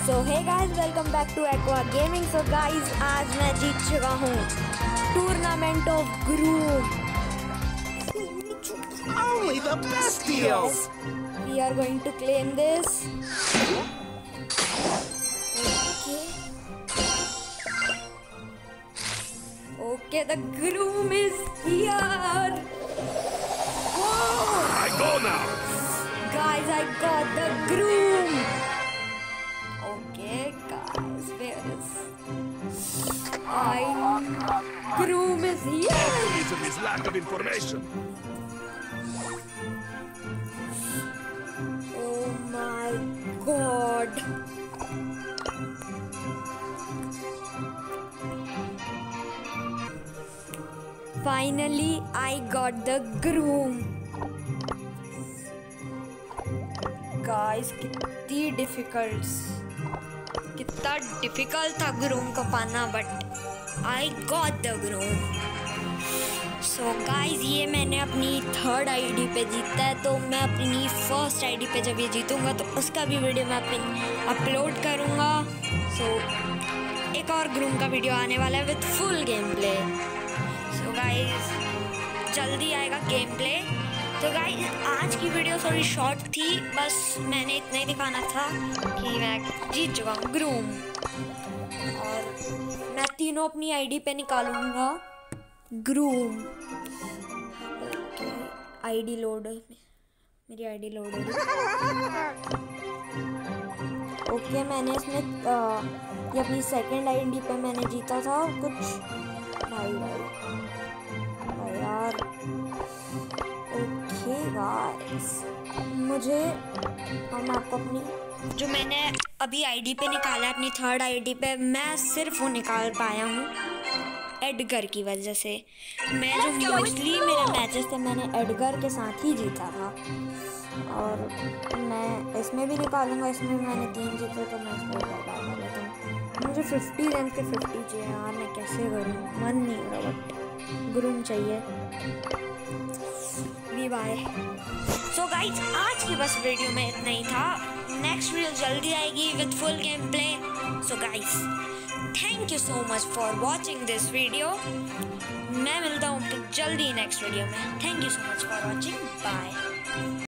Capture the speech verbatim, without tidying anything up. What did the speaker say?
So hey guys, welcome back to Aqua gaming. So guys, आज मैं जीत चुका हूँ tournament of groom. Only the best deals. Yes, we are going to claim this. Okay. Okay, the groom is here. Whoa! I go now. Guys, I got the groom. Okay, guys, where is I? Groom is here. All the reason is lack of information. Oh my God. Finally, I got the groom. Guys, कितनी difficult कितना difficult था groom को पाना, but I got the groom. So guys, ये मैंने अपनी third ID पे जीता है, तो मैं अपनी फर्स्ट आईडी पे जब ये जीतूंगा तो उसका भी वीडियो मैं अपनी अपलोड करूँगा। सो so, एक और ग्रूम का वीडियो आने वाला है with full game play. So guys, जल्दी आएगा गेम प्ले। तो गाइस, आज की वीडियो थोड़ी शॉर्ट थी, बस मैंने इतना ही दिखाना था कि मैं जीत चुका हूँ ग्रूम, और मैं तीनों अपनी आईडी पे निकालूंगा ग्रूम। आईडी लोड, मेरी आईडी लोड हो गई। ओके, मैंने इसमें आ, ये अपनी सेकंड आईडी पे मैंने जीता था कुछ। भाई भाई भाई यार, ओके गाइस, मुझे और मैं आपको अपनी जो मैंने अभी आईडी पे निकाला है, अपनी थर्ड आईडी पे, मैं सिर्फ वो निकाल पाया हूँ एडगर की वजह से। मैं जो मोस्टली मेरे मैचेस थे, मैंने एडगर के साथ ही जीता था, और मैं इसमें भी निकालूंगा। इसमें भी मैंने तीन जीते, तो मैं इसको निकाल लेता हूँ। मुझे फिफ्टी रैंक के फिफ्टी चाहिए यार, मैं कैसे करूँ, मन नहीं हो रहा, बट ग्रूम चाहिए। बाय। सो गाइस, आज की बस वीडियो में इतना ही था। नेक्स्ट वीडियो जल्दी आएगी with full game play. So guys, thank you so much for watching this video. मैं मिलता हूँ जल्दी नेक्स्ट वीडियो में। Thank you so much for watching. Bye.